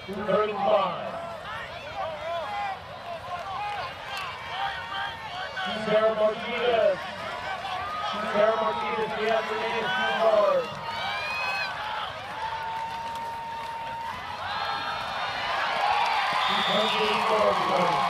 Third and 5. Sarah Martinez. Sarah Martinez, the after gain 2 yards. She comes in 4 yards.